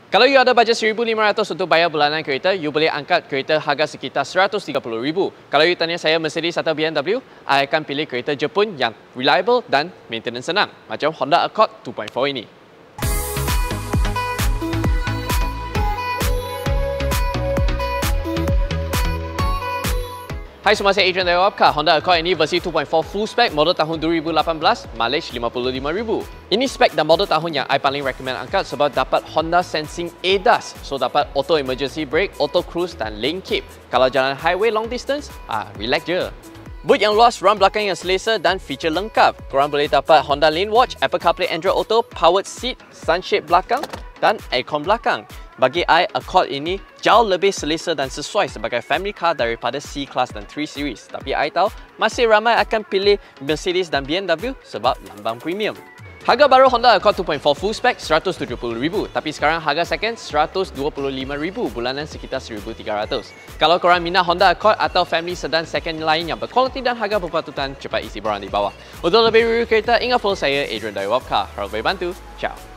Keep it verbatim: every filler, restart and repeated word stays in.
Kalau you ada bajet seribu lima ratus untuk bayar bulanan kereta, you boleh angkat kereta harga sekitar seratus tiga puluh ribu. Kalau you tanya saya Mercedes atau B M W, I akan pilih kereta Jepun yang reliable dan maintenance senang, macam Honda Accord two point four ini. Hai semua, saya Adrian dari Wapcar. Honda Accord ini versi two point four full spec, model tahun dua ribu lapan belas, mileage lima puluh lima ribu. Ini spek dan model tahun yang I paling recommend angkat sebab dapat Honda Sensing A D A S. So dapat auto emergency brake, auto cruise dan lane keep. Kalau jalan highway long distance, ah relax je. Boot yang luas, ram belakang yang selesa dan feature lengkap. Korang boleh dapat Honda Lane Watch, Apple CarPlay, Android Auto, powered seat, sunshade belakang dan aircon belakang. Bagi I, Accord ini jauh lebih selesa dan sesuai sebagai family car daripada C-Class dan three series. Tapi I tahu masih ramai akan pilih Mercedes dan B M W sebab lambang premium. Harga baru Honda Accord two point four full spec seratus tujuh puluh ribu, tapi sekarang harga second seratus dua puluh lima ribu, bulanan sekitar seribu tiga ratus. Kalau korang minat Honda Accord atau family sedan second lain yang berkualiti dan harga berpatutan, cepat isi borang di bawah. Untuk lebih review kereta, ingat follow saya Adrian dari Wapcar. Harap boleh bantu. Ciao.